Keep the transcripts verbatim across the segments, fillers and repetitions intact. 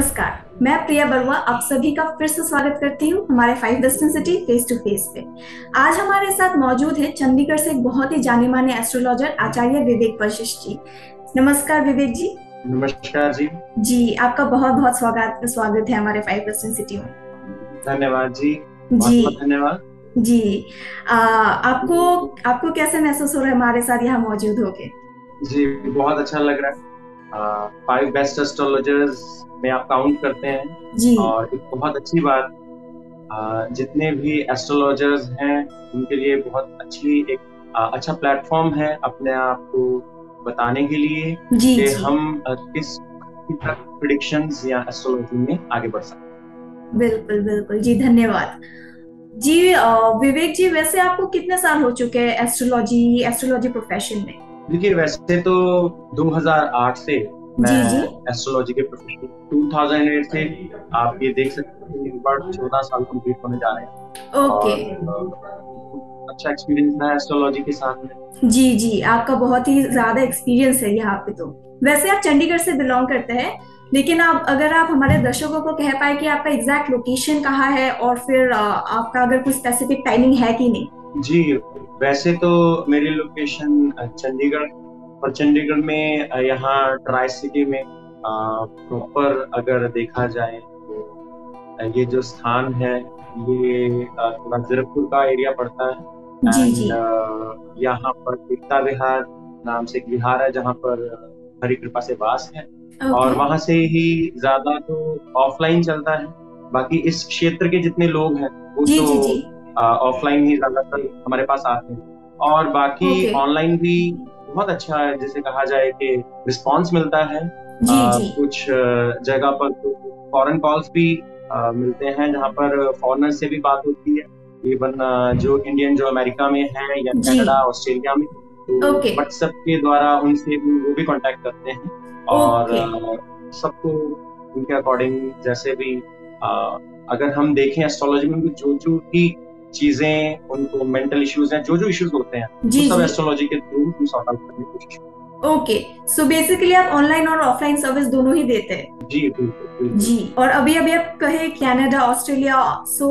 नमस्कार। मैं प्रिया बरुआ आप सभी का फिर से स्वागत करती हूँ हमारे five western city face to face पे। आज हमारे साथ मौजूद है चंडीगढ़ से एक बहुत ही जाने माने एस्ट्रोलॉजर आचार्य विवेक वशिष्ठ जी। नमस्कार विवेक जी। नमस्कार जी। जी आपका बहुत बहुत स्वागत स्वागत है हमारे फाइव वेस्टर्न सिटी में। धन्यवाद जी। बहुत जी बहुत धन्यवाद जी। आ, आपको आपको कैसे महसूस हो रहा है हमारे साथ यहाँ मौजूद होके? जी बहुत अच्छा लग रहा है। फाइव बेस्ट एस्ट्रोलॉजर्स में आप काउंट करते हैं जी और एक बहुत अच्छी बात। आ, जितने भी एस्ट्रोलॉजर्स हैं उनके लिए बहुत अच्छी एक आ, अच्छा प्लेटफॉर्म है अपने आप को बताने के लिए जी कि जी हम आ, किस तक प्रिडिक्शंस या एस्ट्रोलॉजी में आगे बढ़ सकते हैं। बिल्कुल बिल्कुल जी, धन्यवाद जी। अ, विवेक जी, वैसे आपको कितने साल हो चुके हैं एस्ट्रोलॉजी एस्ट्रोलॉजी प्रोफेशन में? देखिए वैसे तो दो हज़ार आठ से मैं जी जी। एस्ट्रोलॉजी के प्रोफेशन दो हज़ार आठ से आप ये देख सकते हैं लगभग चौदह साल कंप्लीट होने जा रहे हैं ओके। और अ, अच्छा एक्सपीरियंस है एस्ट्रोलॉजी के साथ में। जी जी, आपका बहुत ही ज्यादा एक्सपीरियंस है यहाँ पे। तो वैसे आप चंडीगढ़ से बिलोंग करते हैं, लेकिन आप अगर आप हमारे दर्शकों को कह पाए कि आपका एग्जैक्ट लोकेशन कहाँ है और फिर अ, आपका अगर कुछ स्पेसिफिक टाइमिंग है कि नहीं? जी वैसे तो मेरी लोकेशन चंडीगढ़ और चंडीगढ़ में अ, यहाँ ट्राई सिटी में प्रॉपर अगर देखा जाए तो अ, ये जो स्थान है ये अ, थोड़ा जीरकपुर का एरिया पड़ता है। जी जी। एंड यहाँ पर एकता विहार नाम से एक विहार है जहाँ पर हरि कृपा से वास है ओके। और वहां से ही ज्यादा तो ऑफलाइन चलता है। बाकी इस क्षेत्र के जितने लोग हैं वो जी तो जी जी। ऑफलाइन ही ज्यादातर हमारे पास आते हैं और बाकी ओके। ऑनलाइन भी बहुत अच्छा है जिसे कहा जाए कि रिस्पांस मिलता है। जी अ, जी। कुछ अ, जगह पर तो फॉरेन कॉल्स भी अ, मिलते हैं जहाँ पर फॉरेनर से भी बात होती है। इवन जो इंडियन जो अमेरिका में है या जी। कनाडा ऑस्ट्रेलिया में तो ओके। व्हाट्सएप के द्वारा उनसे भी वो भी कांटेक्ट करते हैं और ओके। अ, सबको उनके अकॉर्डिंग जैसे भी अ, अगर हम देखें एस्ट्रोलॉजी में उनको जो जो भी चीजें उनको मेंटल इश्यूज हैं जो जो इश्यूज होते हैं वो जी सब जी। एस्ट्रोलॉजी के थ्रू हम सॉर्ट आउट करने की कोशिश करते ओके। सो बेसिकली आप ऑनलाइन और ऑफलाइन सर्विस दोनों ही देते हैं? हैं। जी बिल्कुल बिल्कुल। जी। और अभी अभी आप कहे कनाडा ऑस्ट्रेलिया, सो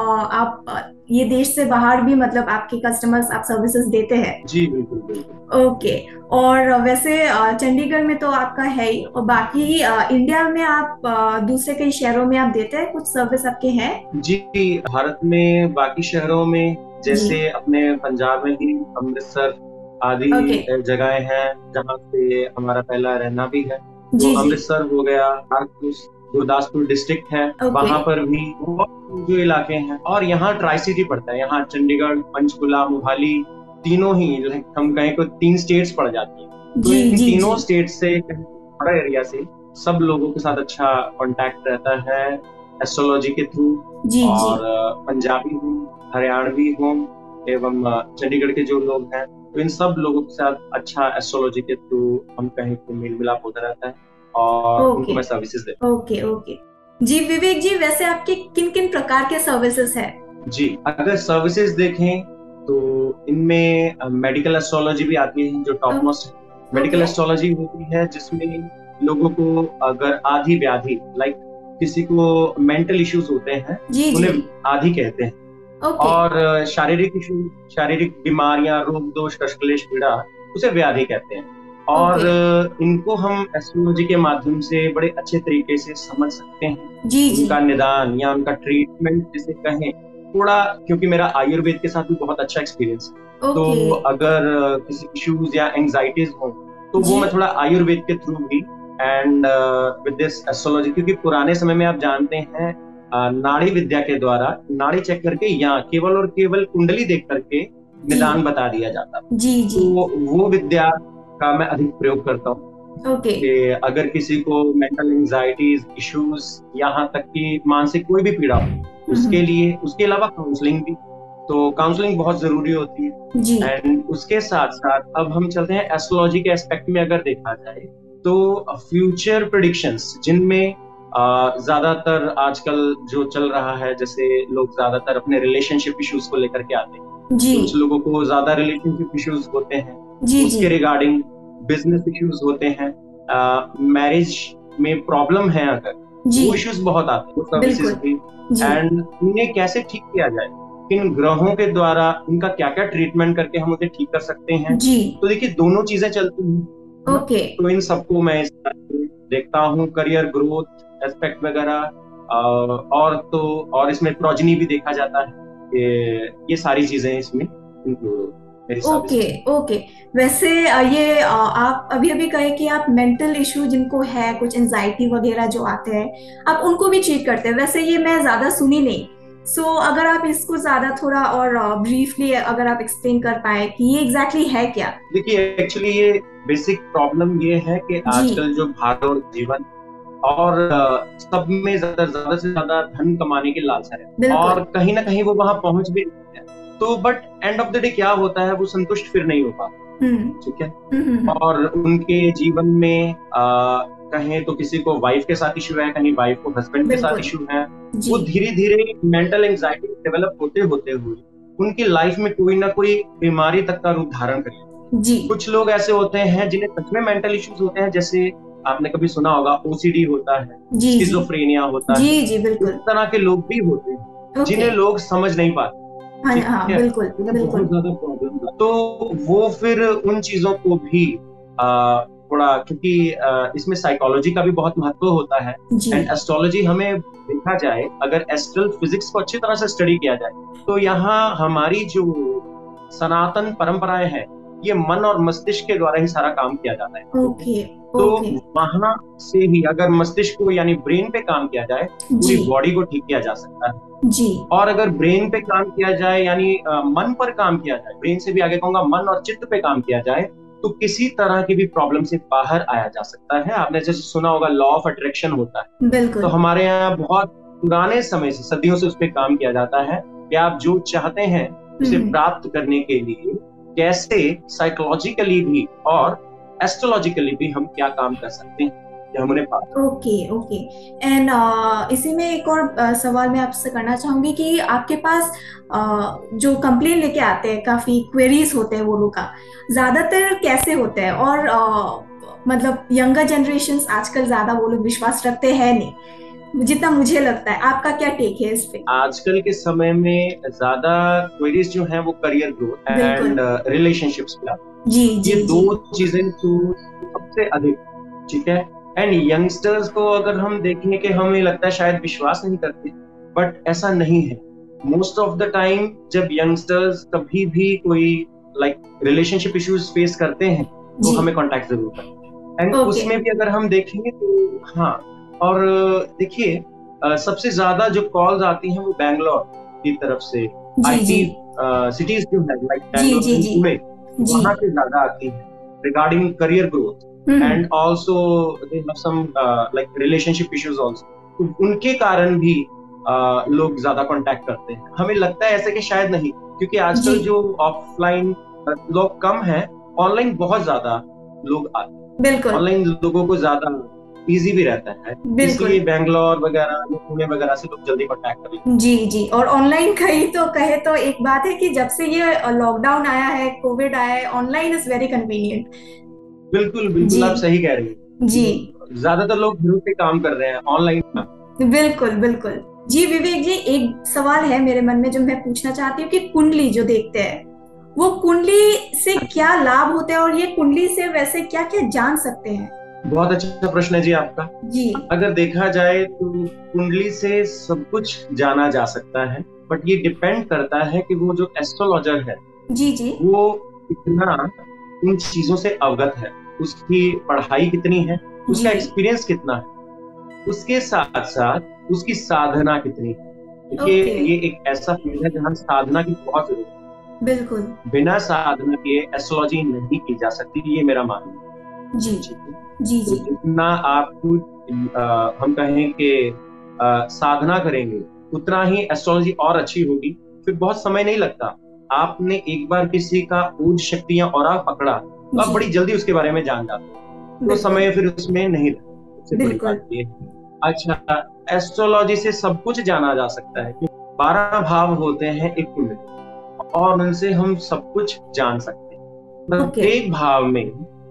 आप अ, ये देश से बाहर भी मतलब आपके कस्टमर्स आप सर्विसेज देते हैं? जी बिल्कुल बिल्कुल। ओके। और वैसे अ, चंडीगढ़ में तो आपका है ही, और बाकी अ, इंडिया में आप अ, दूसरे कई शहरों में आप देते हैं, कुछ सर्विस आपके हैं? जी भारत में बाकी शहरों में जी। जैसे अपने पंजाब में ही अमृतसर आदि ओके। जगहें हैं जहाँ पे हमारा पहला रहना भी है। तो जी जी। अमृतसर हो गया, कानपुर गुरदासपुर डिस्ट्रिक्ट है ओके। वहां पर भी बहुत जो इलाके हैं और यहाँ ट्राई सिटी पड़ता है। यहाँ चंडीगढ़ पंचकुला मोहाली तीनों ही like हम कहें तो तीन स्टेट्स पड़ जाती हैं। तो जी इन जी तीनों जी। स्टेट से बड़ा एरिया से सब लोगों के साथ अच्छा कांटेक्ट रहता है एस्ट्रोलॉजी के थ्रू। जी जी। और अ, पंजाबी हूँ, हरियाणवी हूँ एवं अ, चंडीगढ़ के जो लोग हैं तो इन सब लोगों के साथ अच्छा एस्ट्रोलॉजी के थ्रू हम कहीं तो मेल मिलाप होता रहता है और उनको ओके। मैं सर्विसेज देता ओके ओके। जी विवेक जी, वैसे आपके किन किन प्रकार के सर्विसेज है? हूँ। जी अगर सर्विसेज देखें तो इनमें मेडिकल एस्ट्रोलॉजी भी आती है जो टॉप मोस्ट है। Medical okay. एस्ट्रोलॉजी होती है जिसमें लोगों को अगर आधी व्याधि लाइक किसी को मेंटल इश्यूज होते हैं जी जी। उन्हें आधी कहते हैं ओके। और अ, शारीरिक इशू शारीरिक बीमारियां रोग दोष कष्कलेश पीड़ा उसे व्याधि कहते हैं। और ओके। अ, इनको हम एस्ट्रोलॉजी के माध्यम से बड़े अच्छे तरीके से समझ सकते हैं। जी जी। उनका निदान या उनका ट्रीटमेंट जिसे कहें थोड़ा, क्योंकि मेरा आयुर्वेद के साथ भी बहुत अच्छा एक्सपीरियंस है तो ओके। अगर अ, किसी इश्यूज या एंजाइटीज हो तो वो जी मैं थोड़ा आयुर्वेद के थ्रू भी एंड विद दिस एस्ट्रोलॉजी, क्योंकि पुराने समय में आप जानते हैं अ, नाड़ी विद्या के द्वारा नाड़ी चेक करके या केवल और केवल कुंडली देख करके जी। निदान बता दिया जाता था। जी जी। तो वो विद्या का मैं अधिक प्रयोग करता हूँ ओके। कि अगर किसी को मेंटल एंजाइटीज इश्यूज यहाँ तक कि मानसिक कोई भी पीड़ा हो उसके हम्म। लिए उसके अलावा काउंसलिंग भी, तो काउंसलिंग बहुत जरूरी होती है। जी एंड उसके साथ साथ अब हम चलते हैं एस्ट्रोलॉजी के एस्पेक्ट में अगर देखा जाए तो फ्यूचर प्रिडिक्शंस जिनमें अ, ज्यादातर आजकल जो चल रहा है जैसे लोग ज्यादातर अपने रिलेशनशिप इश्यूज को लेकर के आते हैं। जी। कुछ लोगों को ज्यादा रिलेशनशिप इश्यूज होते हैं जी जी। उसके रिगार्डिंग, बिजनेस इश्यूज होते हैं, मैरिज में प्रॉब्लम है अगर जी वो इश्यूज बहुत आते हैं सर्विसेज बिल्कुल भी, जी एंड उन्हें कैसे ठीक किया जाए, किन ग्रहों के द्वारा उनका क्या क्या ट्रीटमेंट करके हम उन्हें ठीक कर सकते हैं। जी। तो देखिए दोनों चीजें चलती हैं, है ना? ओके तो इन सबको मैं इस तरह से देखता हूँ, करियर ग्रोथ एस्पेक्ट वगैरह, अ, और तो और इसमें प्रोजनी भी देखा जाता है कि ये सारी चीजें इसमें include होती हैं, मेरे हिसाब ओके से। ओके। वैसे अ, ये अ, आप अभी अभी कहे कि आप मेंटल इशू जिनको है, कुछ एंजाइटी वगैरह जो आते हैं, आप उनको भी ट्रीट करते हैं। वैसे ये मैं ज्यादा सुनी नहीं। सो so, अगर आप इसको ज्यादा थोड़ा और ब्रीफली अगर आप एक्सप्लेन कर पाए कि ये एग्जैक्टली exactly है क्या। देखिए एक्चुअली ये बेसिक प्रॉब्लम ये है कि जी आजकल जो भागदौड़ जीवन और अ, सब में ज्यादा ज्यादा से ज्यादा धन कमाने की लालसा है, बिल्कुल। और कहीं ना कहीं वो वहां पहुंच भी नहीं है, तो but end of the day क्या होता है, वो संतुष्ट फिर नहीं हो पाता। हम्म ठीक है। हम्म हम्म, हम्म। और उनके जीवन में आ, कहें तो किसी को वाइफ के साथ इशू है, कहीं वाइफ को हस्बैंड के साथ बिल्कुल इशू है। जी वो धीरे धीरे मेंटल एंजाइटी डेवलप होते होते हुए उनकी लाइफ में कोई ना कोई बीमारी तक का रूप धारण कर लेती है। जी कुछ लोग ऐसे होते हैं जिन्हें सच में मेंटल इश्यूज होते हैं, जैसे आपने कभी सुना होगा ओसीडी होता है, जी जी स्किज़ोफ्रेनिया होता जी है। जी इस बिल्कुल। तरह के लोग भी होते हैं ओके। जिन्हें लोग समझ नहीं पाते। हाँ ठीक हाँ है। बिल्कुल उन्हें बहुत बिल्कुल। ज्यादा प्रॉब्लम, तो वो फिर उन चीजों को भी आ, थोड़ा, क्योंकि आ, इसमें साइकोलॉजी का भी बहुत महत्व होता है, जी एंड एस्ट्रोलॉजी हमें देखा जाए, अगर एस्ट्रल फिजिक्स को अच्छी तरह से स्टडी किया जाए, तो यहाँ हमारी जो सनातन परंपराएं हैं, ये मन और मस्तिष्क के द्वारा ही सारा काम किया जाता है। ठीक है। ओके तो ओके। वहां से ही अगर मस्तिष्क को यानी ब्रेन पे काम किया जाए, पूरी जी बॉडी को ठीक किया जा सकता है। जी और अगर ब्रेन पे काम किया जाए, यानी अ, मन पर काम किया जाए, ब्रेन से भी आगे कहूंगा, मन और चित्त पे काम किया जाए, तो किसी तरह की भी प्रॉब्लम से बाहर आया जा सकता है। आपने जैसे सुना होगा लॉ ऑफ अट्रैक्शन होता है, तो बिल्कुल। हमारे यहाँ बहुत पुराने समय से, सदियों से उस पर काम किया जाता है कि आप जो चाहते हैं उसे हम्म प्राप्त करने के लिए कैसे साइकोलॉजिकली भी और एस्ट्रोलॉजिकली भी हम क्या काम कर सकते हैं, ये हम उन्हें पाते ओके ओके। एंड इसी में एक और uh, सवाल मैं आपसे करना चाहूंगी कि आपके पास uh, जो कंप्लेन लेके आते हैं, काफी क्वेरीज होते हैं वो लोग का, ज्यादातर कैसे होते हैं? और uh, मतलब यंगर जनरेशन्स आजकल ज्यादा वो लोग विश्वास रखते हैं नहीं, जितना मुझे लगता है। आपका क्या टेक है इस पे? हैं। आजकल के समय में ज्यादा क्वेरीज जो हैं वो करियर ग्रोथ बिल्कुल एंड रिलेशनशिप्स पे आती हैं। जी ये जी जी दो चीजें तो सबसे अधिक, ठीक है। एंड यंगस्टर्स को अगर हम देखें कि हमें लगता है शायद विश्वास नहीं करते, बट ऐसा नहीं है। मोस्ट ऑफ द टाइम जब यंगस्टर्स कभी भी कोई लाइक रिलेशनशिप इश्यूज फेस करते हैं, तो जी। हमें कांटेक्ट जरूर करते हैं। एंड ओके उसमें भी अगर हम देखें तो हाँ, और देखिए अ, सबसे ज्यादा जो कॉल्स आती हैं वो बैंगलोर की तरफ से, जी जी आईटी सिटीज जो है लाइक जी बैंगलोर जी एंड जी पुणे, जी। वहां से ज्यादा आती है regarding career growth, hmm and also they have some uh, like relationship issues also। तो उनके कारण भी uh, लोग ज्यादा कांटेक्ट करते हैं। हमें लगता है ऐसे कि शायद नहीं, क्योंकि जी आजकल जो ऑफलाइन लोग कम हैं, ऑनलाइन बहुत ज्यादा लोग आते हैं। बिल्कुल ऑनलाइन लोगों को ज्यादा इजी भी रहता है, बिल्कुल। इसलिए बैंगलोर वगैरह या पुणे वगैरह से लोग जल्दी कांटेक्ट कर लेते हैं। जी जी। और ऑनलाइन कही तो कहे तो एक बात है कि जब से ये लॉकडाउन आया है, कोविड आया है, ऑनलाइन इज वेरी कन्वीनियंट। बिल्कुल बिल्कुल, जी आप सही कह रही जी हैं। ज्यादातर लोग घर से काम कर रहे हैं ऑनलाइन। बिल्कुल बिल्कुल। जी विवेक जी, एक सवाल है मेरे मन में जो मैं पूछना चाहती हूँ कि कुंडली जो देखते हैं, वो कुंडली से क्या लाभ होते हैं, और ये कुंडली से वैसे क्या क्या जान सकते हैं? बहुत अच्छा प्रश्न है जी आपका। जी अगर देखा जाए तो कुंडली से सब कुछ जाना जा सकता है, बट ये डिपेंड करता है कि वो जो एस्ट्रोलॉजर है जी जी वो कितना उन चीजों से अवगत है, उसकी पढ़ाई कितनी है, उसका जी। एक्सपीरियंस कितना है, उसके साथ साथ उसकी साधना कितनी है। देखिए ओके ये एक ऐसा फील्ड है जहाँ साधना की बहुत जरूरत है। बिल्कुल। बिना साधना के एस्ट्रोलॉजी नहीं की जा सकती, ये मेरा मानना है। जी ठीक है। जी तो जी जितना आपको अ, हम कहें कि अ, साधना करेंगे, उतना ही एस्ट्रोलॉजी और अच्छी होगी। फिर बहुत समय नहीं लगता, आपने एक बार किसी का ऊर्ज शक्ति या ऑरा पकड़ा तो आप जी बड़ी जल्दी उसके बारे में जान जाते हैं, तो बिल्कुल समय फिर उसमें नहीं लगता। सबसे बड़ी बिल्कुल। बात ये है। अच्छा, एस्ट्रोलॉजी से सब कुछ जाना जा सकता है, बारह भाव होते हैं एक कुंडली, और उनसे हम सब कुछ जान सकते हैं। ओके प्रत्येक भाव में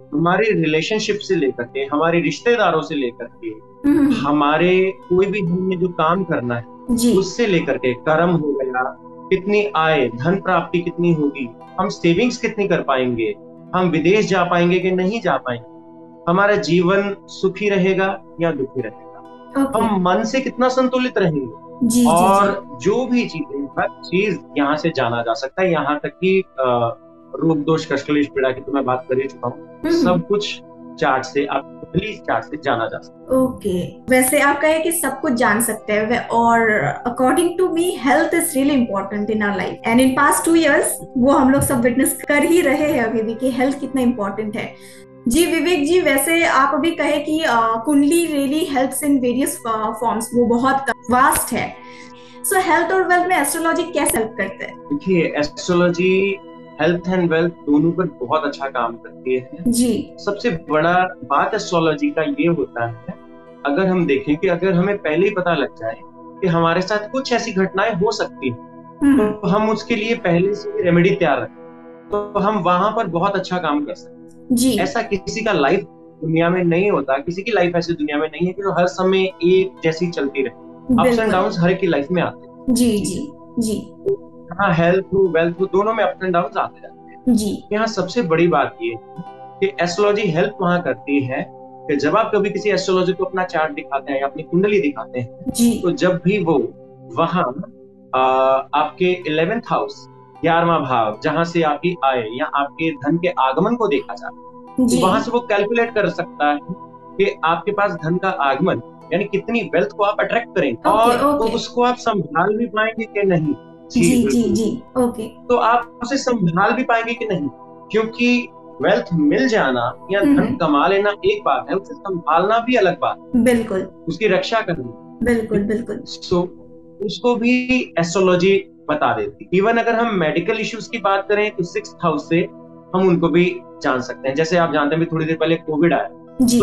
हमारे रिलेशनशिप से लेकर के, हमारे रिश्तेदारों से लेकर के, हमारे कोई भी घर में जो काम करना है जी उससे लेकर के, कर्म हो गया, कितनी आय, धन प्राप्ति कितनी होगी, हम सेविंग्स कितनी कर पाएंगे, हम विदेश जा पाएंगे कि नहीं जा पाएंगे, हमारा जीवन सुखी रहेगा या दुखी रहेगा, ओके हम मन से कितना संतुलित रहेंगे, जी जी और जी जो भी चीजें, हर चीज यहाँ से जाना जा सकता है। यहाँ तक कि अ, रोग दोष कष्ट क्लेश पीड़ा की तो मैं बात कर ही चुका हूँ, हम्म सब कुछ चार्ट से, आप प्लीज चार्ट से जाना जा सकता ओके। वैसे आप कहे कि सब कुछ जान सकते हैं वे- और according to me health is really important in our life and in past two years वो हम लोग सब विटनेस कर ही रहे हैं अभी भी कि हेल्थ कितना इम्पोर्टेंट है। जी विवेक जी, वैसे आप अभी कहे कि अ, kundali really helps in various forms, वो बहुत वास्ट है। सो हेल्थ और वेल्थ में एस्ट्रोलॉजी कैसे हेल्प करते हैं? हूँ। देखिए, एस्ट्रोलॉजी हेल्थ एंड वेल्थ दोनों पर बहुत अच्छा काम करती है। जी सबसे बड़ा बात एस्ट्रोलॉजी का ये होता है, अगर हम देखें कि अगर हमें पहले ही पता लग जाए कि हमारे साथ कुछ ऐसी घटनाएं हो सकती हैं, हम्म तो हम उसके लिए पहले से ही रेमेडी तैयार रखें, तो हम वहां पर बहुत अच्छा काम कर सकते हैं। जी ऐसा किसी का लाइफ दुनिया में नहीं होता, किसी की लाइफ ऐसी दुनिया में नहीं है कि जो हर समय एक जैसी चलती रहे। अप्स एंड बिल्कुल डाउन्स हर एक की लाइफ में आते हैं। जी ठीक जी है, जी हाँ, हेल्थ हो वेल्थ हो, दोनों में अप्स एंड डाउन्स आते जाते हैं। जी यहाँ सबसे बड़ी बात ये है कि एस्ट्रोलॉजी हेल्प वहां करती है कि जब आप कभी किसी एस्ट्रोलॉजी को अपना चार्ट दिखाते हैं या अपनी कुंडली दिखाते हैं, जी तो जब भी वो वहां आ, आपके इलेवेंथ हाउस, ग्यारहवां भाव, जहां से आपकी आय या आपके धन के आगमन को देखा जाता है, जी तो वहां से वो कैलकुलेट कर सकता है कि आपके पास धन का आगमन यानी कितनी वेल्थ को आप अट्रैक्ट करेंगे, ओके और ओके उसको आप संभाल भी पाएंगे कि नहीं। जी जी जी बिल्कुल। जी ओके तो आप उसे संभाल भी पाएंगे कि नहीं, क्योंकि वेल्थ मिल जाना या हम्म धन कमा लेना एक बात है, उसे संभालना भी अलग बात है, बिल्कुल उसकी रक्षा करनी। बिल्कुल बिल्कुल सो उसको भी एस्ट्रोलॉजी बता देती। इवन अगर हम मेडिकल इश्यूज की बात करें तो सिक्स हाउस से हम उनको भी जान सकते हैं। जैसे आप जानते हैं थोड़ी देर पहले कोविड आया, जी तो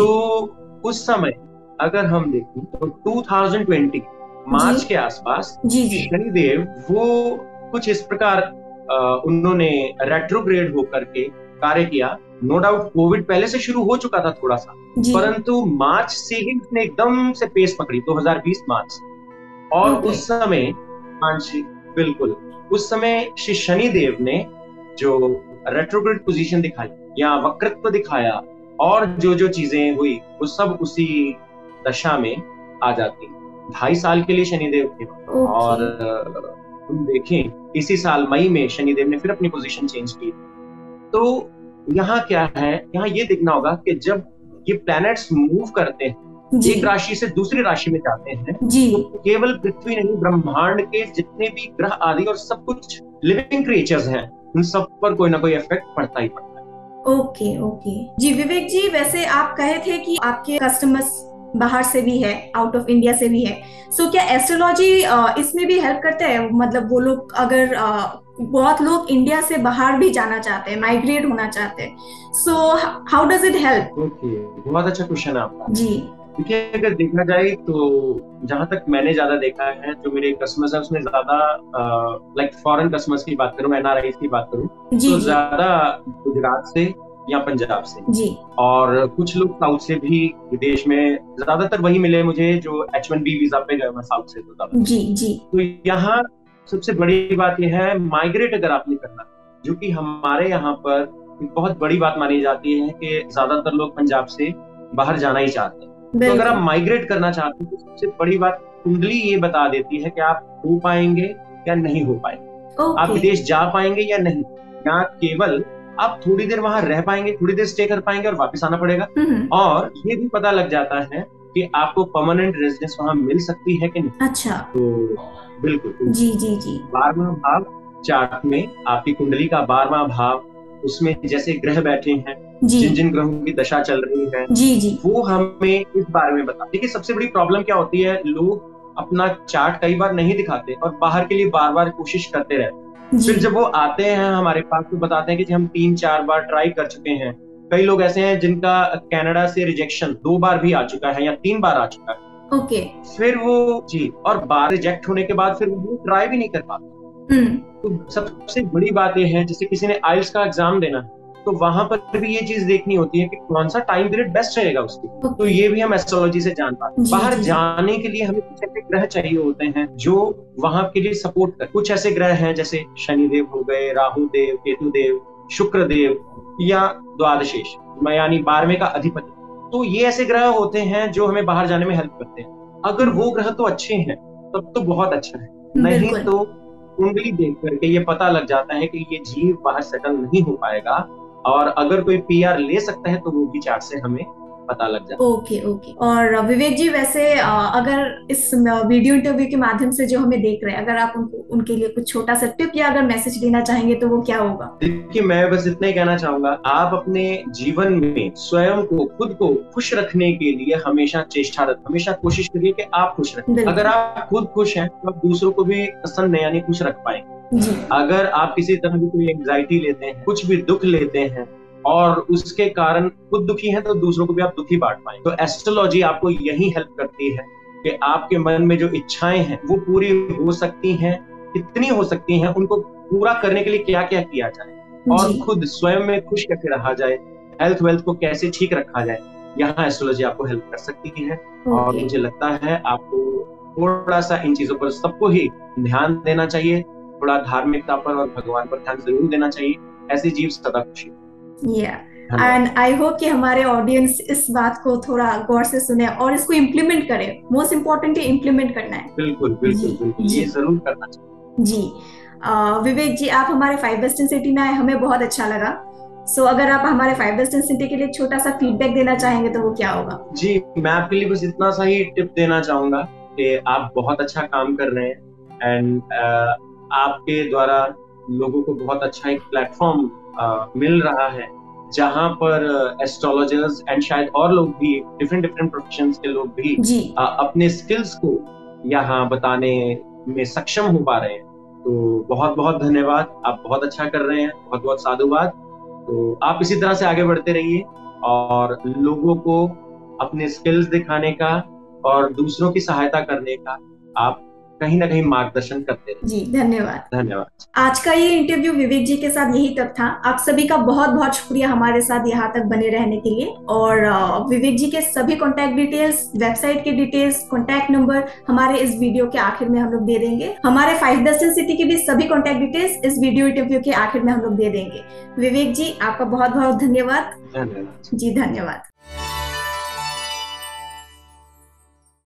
उस समय अगर हम देखें तो टू थाउजेंड ट्वेंटी जी मार्च के आसपास जी जी शनिदेव वो कुछ इस प्रकार अ, उन्होंने रेट्रोग्रेड होकर के कार्य किया। नो डाउट कोविड पहले से शुरू हो चुका था थोड़ा सा, जी परंतु मार्च से ही उसने एकदम से पेस पकड़ी, दो हज़ार बीस मार्च से। और ओके उस समय, हाँ जी बिल्कुल, उस समय श्री शनिदेव ने जो रेट्रोग्रेड पोजीशन दिखाई या वक्रत्व दिखाया, और जो जो चीजें हुई वो सब उसी दशा में आ जाती। ढाई साल के लिए शनिदेव थे। और ओके अ, तुम देखें इसी साल मई में शनिदेव ने फिर अपनी पोजीशन चेंज की। तो यहाँ क्या है, यहाँ ये देखना होगा कि जब ये प्लैनेट्स मूव करते हैं, जी एक राशि से दूसरी राशि में जाते हैं, जी तो केवल पृथ्वी नहीं, ब्रह्मांड के जितने भी ग्रह आदि और सब कुछ लिविंग क्रिएचर्स हैं, उन सब पर कोई ना कोई इफेक्ट पड़ता ही पड़ता है। ओके ओके जी विवेक जी, वैसे आप कहे थे कि आपके कस्टमर्स बाहर से भी है, आउट ऑफ इंडिया से भी है। सो so, क्या एस्ट्रोलॉजी इसमें भी हेल्प करते हैं? मतलब वो लोग अगर अ, बहुत लोग इंडिया से बाहर भी जाना चाहते हैं, माइग्रेट होना चाहते हैं, so how does it help? Okay, बहुत अच्छा क्वेश्चन है आपका। जी देखिए, अगर देखा जाए तो जहां तक मैंने ज्यादा देखा है, जो मेरे कस्टमर्स हैं उसमें ज्यादा लाइक फॉरेन कस्टमर्स की बात करूं, एनआरआई की बात करूं, जी तो जी ज्यादा गुजरात से या पंजाब से, जी और कुछ लोग साउथ से भी, विदेश में ज्यादातर वही मिले मुझे जो एच वन बी वीजा पे गए हैं साउथ से, तो ज्यादा। जी जी तो यहाँ सबसे बड़ी बात यह है, माइग्रेट अगर आपने करना, जो कि हमारे यहाँ पर एक बहुत बड़ी बात मानी जाती है कि ज्यादातर लोग पंजाब से बाहर जाना ही चाहते हैं। तो अगर आप बिल्कुल माइग्रेट करना चाहते हैं तो सबसे बड़ी बात कुंडली ये बता देती है कि आप हो पाएंगे या नहीं हो पाएंगे, आप ओके विदेश जा पाएंगे या नहीं, या केवल आप थोड़ी देर वहां रह पाएंगे, थोड़ी देर स्टे कर पाएंगे और वापस आना पड़ेगा। हम्म और ये भी पता लग जाता है कि आपको परमानेंट रेजिडेंस वहां मिल सकती है कि नहीं। अच्छा तो बिल्कुल, तो जी जी जी बारहवां भाव चार्ट में आपकी कुंडली का बारहवां भाव, उसमें जैसे ग्रह बैठे हैं, जी जिन जिन ग्रहों की दशा चल रही है, जी जी वो हमें इस बारे में बता। देखिए, सबसे बड़ी प्रॉब्लम क्या होती है, लोग अपना चार्ट कई बार नहीं दिखाते और बाहर के लिए बार बार कोशिश करते रहते हैं। जी फिर जब वो आते हैं हमारे पास तो बताते हैं कि हम तीन चार बार ट्राई कर चुके हैं। कई लोग ऐसे हैं जिनका कनाडा से रिजेक्शन दो बार भी आ चुका है या तीन बार आ चुका है। ओके फिर वो जी, और बार रिजेक्ट होने के बाद फिर वो ट्राई भी नहीं कर पाते। हम्म तो सबसे बड़ी बात यह है, जैसे किसी ने आइल्स का एग्जाम देना है, तो वहां पर भी ये चीज देखनी होती है कि कौन सा टाइम पीरियड बेस्ट रहेगा उसकी। तो ये भी हम एस्ट्रोलॉजी से जान पाते हैं। बाहर जाने के लिए हमें कुछ ऐसे ग्रह चाहिए होते हैं जो वहां के लिए सपोर्ट कर। कुछ ऐसे ग्रह हैं जैसे शनिदेव हो गए, राहु देव, केतु देव, शुक्र देव या द्वादशेश यानी बारहवें का अधिपति। तो ये ऐसे ग्रह होते हैं जो हमें बाहर जाने में हेल्प करते हैं। अगर वो ग्रह तो अच्छे हैं तब तो बहुत अच्छा है, नहीं तो कुंडली देख करके ये पता लग जाता है कि ये जीव बाहर सेटल नहीं हो पाएगा, और अगर कोई पीआर ले सकता है तो वो भी चार्ट से हमें पता लग जाता है। Okay okay. और विवेक जी, वैसे अगर इस वीडियो इंटरव्यू के माध्यम से जो हमें देख रहे हैं, अगर आप उनको उनके लिए कुछ छोटा सा टिप या अगर मैसेज देना चाहेंगे तो वो क्या होगा? देखिए, मैं बस इतना ही कहना चाहूंगा, आप अपने जीवन में स्वयं को, खुद को खुश रखने के लिए हमेशा चेष्टारत, हमेशा कोशिश करिए कि आप खुश रहें। अगर आप खुद खुश हैं तो आप दूसरों को भी प्रसन्न यानी खुश रख पाएंगे। अगर आप किसी तरह की कोई एंग्जाइटी लेते हैं, कुछ भी दुख लेते हैं और उसके कारण खुद दुखी हैं, तो दूसरों को भी आप दुखी बांट पाएं। तो एस्ट्रोलॉजी आपको यही हेल्प करती है कि आपके मन में जो इच्छाएं हैं वो पूरी हो सकती हैं, कितनी हो सकती हैं, उनको पूरा करने के लिए क्या क्या किया जाए, और खुद स्वयं में खुश कैसे रहा जाए, हेल्थ वेल्थ को कैसे ठीक रखा जाए, यहाँ एस्ट्रोलॉजी आपको हेल्प कर सकती है। और मुझे लगता है आपको थोड़ा सा इन चीजों पर सबको ही ध्यान देना चाहिए, थोड़ा धार्मिकता पर और भगवान पर ध्यान जरूर देना चाहिए। ऐसी जीव सदा खुशी। एंड आई होप कि हमारे ऑडियंस इस बात को थोड़ा गौर से सुने और इसको इम्प्लीमेंट करे। मोस्ट इम्पोर्टेंटली इम्प्लीमेंट करना है। बिल्कुल बिल्कुल बिल्कुल, ये जरूर करना चाहिए। जी uh, विवेक जी, आप हमारे फाइव वेस्टर्न सिटी में आए, हमें बहुत अच्छा लगा। सो so, अगर आप हमारे फाइव वेस्टर्न सिटी के लिए छोटा सा फीडबैक देना चाहेंगे तो वो क्या होगा? जी, मैं आपके लिए बस इतना सा ही टिप देना चाहूंगा कि आप बहुत अच्छा काम कर रहे हैं, एंड uh, आपके द्वारा लोगों को बहुत अच्छा एक प्लेटफॉर्म मिल रहा है जहां पर एस्ट्रोलॉजर्स एंड शायद और लोग भी, डिफरेंट डिफरेंट प्रोफेशंस के लोग भी आ, अपने स्किल्स को यहाँ बताने में सक्षम हो पा रहे हैं। तो बहुत बहुत धन्यवाद, आप बहुत अच्छा कर रहे हैं, बहुत बहुत साधुवाद। तो आप इसी तरह से आगे बढ़ते रहिए और लोगों को अपने स्किल्स दिखाने का और दूसरों की सहायता करने का आप कहीं ना कहीं मार्गदर्शन करते हैं। जी धन्यवाद। धन्यवाद। आज का ये इंटरव्यू विवेक जी के साथ यही तक था। आप सभी का बहुत बहुत शुक्रिया हमारे साथ यहाँ तक बने रहने के लिए। और विवेक जी के सभी कॉन्टैक्ट डिटेल्स, वेबसाइट के डिटेल्स, कॉन्टैक्ट नंबर हमारे इस वीडियो के आखिर में हम लोग दे देंगे। हमारे फाइव वेस्टर्न सिटी की भी सभी कॉन्टैक्ट डिटेल्स इस वीडियो इंटरव्यू के आखिर में हम लोग दे देंगे। विवेक जी, आपका बहुत बहुत धन्यवाद। धन्यवाद। जी धन्यवाद।